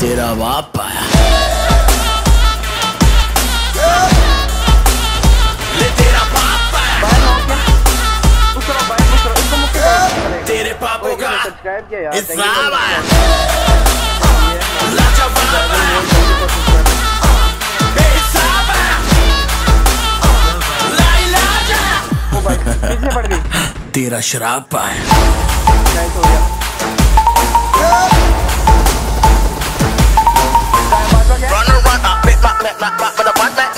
तेरा बाप आया। ले तेरा बाप आया। तेरे पापों का हिसाब आया। लाजवाब आया। बेहिसाब आया। लाइलाज आया। तेरा शराब आया। Run, run, make my